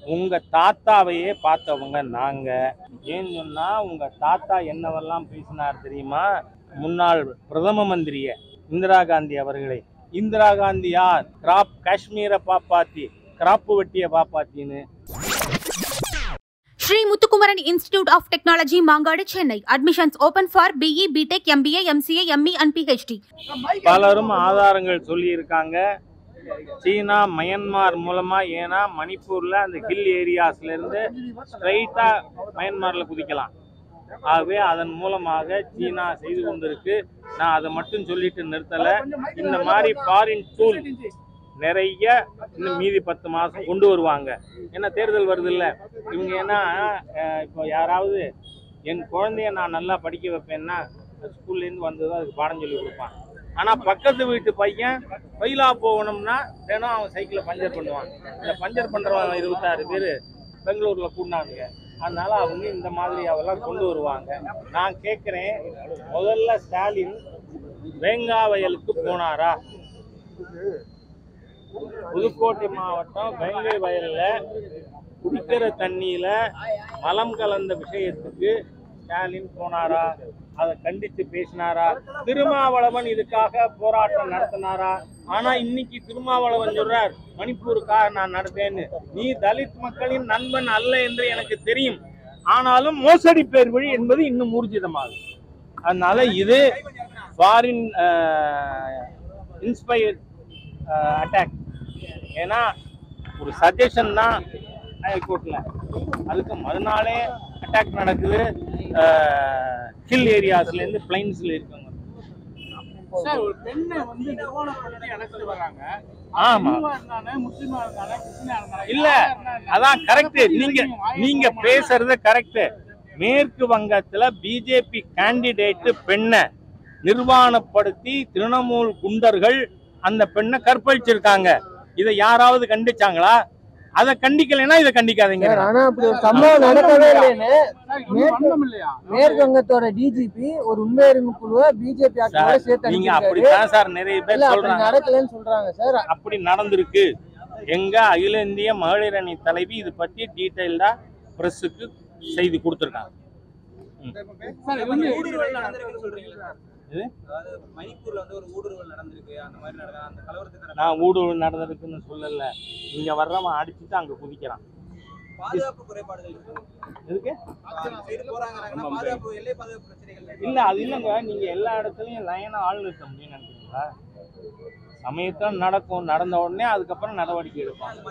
உங்க தாத்தாவையே பார்த்தவங்க நாங்க. ஏன்னு சொன்னா உங்க தாத்தா என்னவெல்லாம் பேசினார் தெரியுமா? முன்னாள் பிரதம மந்திரிய இந்திரா காந்தி அவர்களை. இந்திரா காந்தி யார்? கிராப் காஷ்மீரை பாப்பாத்தி, கிராப்பு வெட்டிய பாப்பாத்தின்னு. Sri Muthukumaran Institute of Technology, Mangadu, Chennai. Admissions open for BE, BTech, MBA, MCA, ME and PhD. பலரும் ஆதாரங்கள் சொல்லி இருக்காங்க. சீனா மயன்மார் மூலமா, ஏன்னா மணிப்பூர்ல அந்த ஹில் ஏரியாஸ்ல இருந்து ஸ்ட்ரைட்டா மயன்மார்ல குதிக்கலாம். ஆகவே அதன் மூலமாக சீனா செய்து கொண்டிருக்கு. நான் அதை மட்டும் சொல்லிட்டு நிறுத்தல. இந்த மாதிரி ஃபாரின் டூல் நிறைய இன்னும் மீதி 10 மாதம் கொண்டு வருவாங்க. ஏன்னா தேர்தல் வருது இல்லை. இவங்க ஏன்னா இப்போ யாராவது என் குழந்தைய நான் நல்லா படிக்க வைப்பேன்னா ஸ்கூல்லேருந்து வந்ததும் அதுக்கு பாடம் சொல்லி கொடுப்பான். ஆனால் பக்கத்து வீட்டு பையன் பயிலா போகணும்னா தினம் அவன் சைக்கிளை பஞ்சர் பண்ணுவான். இந்த பஞ்சர் பண்ணுறவங்க 26 பேர் பெங்களூரில் கூட்டினானுங்க. அதனால அவங்க இந்த மாதிரி அவெல்லாம் கொண்டு வருவாங்க. நான் கேட்குறேன், முதல்ல ஸ்டாலின் வேங்காவயலுக்கு போனாரா? புதுக்கோட்டை மாவட்டம் வேங்கை வயல்ல குடிக்கிற தண்ணியில மலம் கலந்த விஷயத்துக்கு ஸ்டாலின் போனாரா? அதை கண்டித்து பேசினாரா? திருமாவளவன் இதுக்காக போராட்டம் நடத்தினாரா? ஆனா இன்னைக்கு திருமாவளவன் சொல்றார், மணிப்பூருக்காக நான் நடத்தேன்னு. நீ தலித் மக்களின் நண்பன் அல்ல என்று எனக்கு தெரியும், ஆனாலும் மோசடி பேர் வழி என்பது இன்னும் ஊர்ஜிதமாகும். அதனால இது ஃபாரின் இன்ஸ்பயர்ட் அட்டாக். ஏன்னா ஒரு சஜஷன் தான் ஹைகோர்ட்ல, அதுக்கு மறுநாளே அட்டாக் நடக்குது. ஹில் ஏரியாஸ்ல இருந்து பிளைன்ஸ்ல இருக்காங்க. சார், ஒரு பெண்ணை வந்து நிர்வாணப்படுத்தி அழைச்சிட்டு வராங்க. ஆமா, இல்ல அதான் கரெக்ட். நீங்க பேசுறது கரெக்ட். மேற்கு வங்கத்துல பிஜேபி கேண்டிடேட் பெண்ணை நிர்வாணப்படுத்தி திரிணாமுல் குண்டர்கள் அந்த பெண்ணை கற்பழிச்சிருக்காங்க. இதை யாராவது கண்டிச்சாங்களா? அதை கண்டிக்கலைன்னா இதை கண்டிக்காதீங்க. ஆனா அப்படி ஒரு சம்பவம் நடக்கவே இல்லைன்னு மேற்கு வங்கத்தோட டிஜிபி ஒரு உண்மையறிவு குழுவை பிஜேபி ஆட்சியோட சேர்த்து நீங்க அப்படித்தான் சார் நிறைய பேர் சொல்றாங்க. நடக்கலன்னு சொல்றாங்க சார். அப்படி நடந்திருக்கு. எங்க அகில இந்திய மகளிர் அணி தலைவி இது பத்தி டீடைல்டா பிரஸுக்கு செய்தி கொடுத்திருக்காங்க. நான் ஊடுருவல் நடந்திருக்குன்னு சொல்லல. இங்க வர்றவன் அடிச்சுட்டு அங்க குதிக்கிறான். இல்ல அது இல்லைங்க. நீங்க எல்லா இடத்துலயும் லைனா ஆள் நிறுத்த முடியும்னு நினைக்கிறீங்களா? சமயத்துல நடக்கும், நடந்த உடனே அதுக்கப்புறம் நடவடிக்கை எடுப்பாங்க.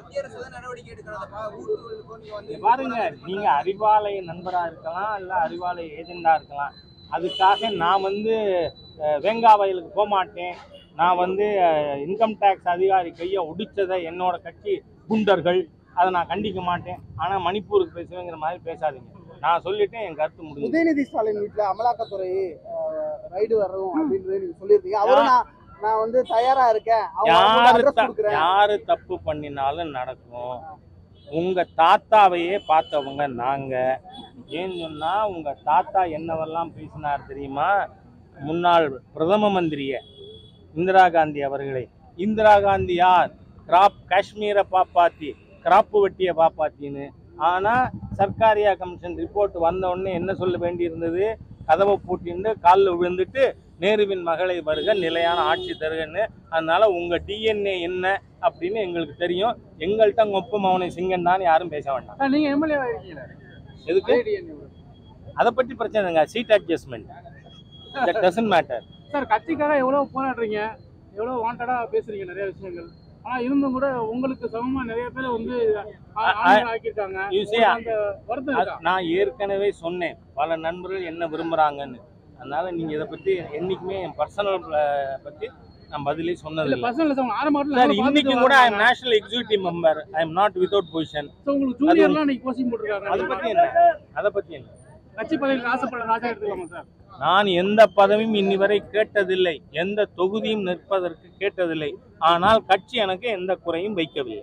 பாருங்க, நீங்க அறிவாலய நண்பரா இருக்கலாம், இல்ல அறிவாலய ஏஜெண்டா இருக்கலாம். அதுக்காக நான் வந்து வேங்காவயலுக்கு போக மாட்டேன், நான் வந்து இன்கம் டேக்ஸ் அதிகாரி கையை ஒடிச்சதை என்னோட கட்சி குண்டர்கள், அதை நான் கண்டிக்க மாட்டேன். ஆனா மணிப்பூருக்கு பேசுவேங்கிற மாதிரி பேசாதீங்க. நான் சொல்லிட்டேன், என் கருத்து முடியும். உதயநிதி ஸ்டாலின் வீட்டுல அமலாக்கத்துறை ரைடு வரும் அப்படின்னு நீங்க சொல்லியிருக்கீங்க. அவரும் நான் வந்து தயாரா இருக்கேன். யாரு தப்பு பண்ணினாலும் நடக்கும். உங்க தாத்தாவையே பார்த்தவங்க நாங்க. ஏன்னு சொன்னா உங்க தாத்தா என்னவெல்லாம் பேசினார் தெரியுமா? முன்னாள் பிரதம மந்திரிய இந்திரா காந்தி அவர்களை. இந்திரா காந்தி யார்? கிராப் காஷ்மீரை பாப்பாத்தி, கிராப்பு வெட்டிய பாப்பாத்தின்னு. ஆனா சர்க்காரியா கமிஷன் ரிப்போர்ட் வந்த உடனே என்ன சொல்ல வேண்டியிருந்தது? கதவை பூட்டின்னு காலில் விழுந்துட்டு நேருவின் மகளை வருக, நிலையான ஆட்சி தருகன்னு. அதனால உங்க டிஎன்ஏ என்ன அப்படின்னு எங்களுக்கு தெரியும். எங்கள்கிட்ட ஒப்பம் அவனை சிங்கண்டான்னு யாரும் பேச வேண்டாம். நீங்க எம்எல்ஏ இருக்கீங்க, எதுக்கு? அதை பற்றி பிரச்சனை இல்லைங்க. Seat adjustment, that doesn't matter. Sir, கட்சிக்காக எவ்வளவு போராடுறீங்க, எவ்வளவு வாண்டடா பேசுறீங்க நிறைய விஷயங்கள். ஆனா இருந்தும் கூட உங்களுக்கு சமமா நிறைய பேர் வந்து ஆக்கியிருக்காங்க. நான் ஏற்கனவே சொன்னேன், பல நண்பர்கள் என்ன விரும்புறாங்கன்னு. அதனால நீங்க இதை பத்தி என்னைக்குமே என் பர்சனல் பத்தி நான் பதிலே சொன்னது இல்லை. சார், இன்னைக்கு கூட I am national executive member. I am not without position. உங்களுக்கு ஜூனியர்லாம் இன்னைக்கு போஸ்டிங் போட்டுருக்காங்க. அதை பத்தி என்ன? அதை பத்தி என்ன? கட்சி பதவிக்கு ஆசைப்பட ராஜா எடுத்துக்கலாமா சார்? நான் எந்த பதவியும் இன்னி வரை கேட்டதில்லை, எந்த தொகுதியும் நிற்பதற்கு கேட்டதில்லை. ஆனால் கட்சி எனக்கு எந்த குறையும் வைக்கவில்லை.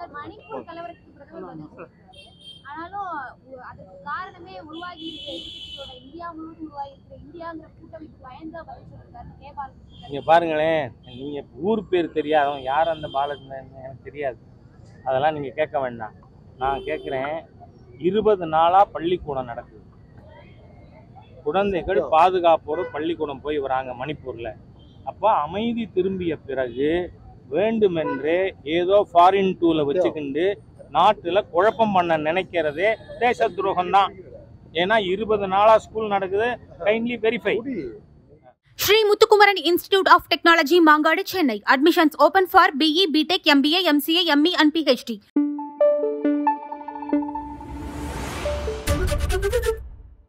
ஆனாலும் அதுக்கு காரணமே உருவாகி இருக்கிற எதிர்க்கட்சியோட இந்தியா முழுவதும் உருவாகி இருக்கிற இந்தியாங்கிற கூட்டமைப்பு பயந்தா பதில் சொல்லிருக்காரு நேபாள். நீங்க பாருங்களேன், நீங்க ஊர் பேர் தெரியாதவன் யார் அந்த பாலச்சந்திரன் எனக்கு தெரியாது. அதெல்லாம் நீங்க கேட்க வேண்டாம். நான் கேட்குறேன், 20 நாளா பள்ளிக்கூடம் நடக்குது. குழந்தைகள் பாதுகாப்போடு பள்ளிக்கூடம் போய் வராங்க மணிப்பூர்ல. அப்போ அமைதி திரும்பிய பிறகு வேண்டுமென்றே ஏதோ ஃபாரின் டூலை வச்சுக்கிண்டு நாட்டில் குழப்பம் பண்ண நினைக்கிறதே தேச துரோகம் தான். ஏன்னா 20 நாளா ஸ்கூல் நடக்குது. Kindly verify. Sri Muthukumaran Institute of Technology, Mangadu, Chennai. Admissions open for BE, BTech, MBA, MCA, ME and PhD.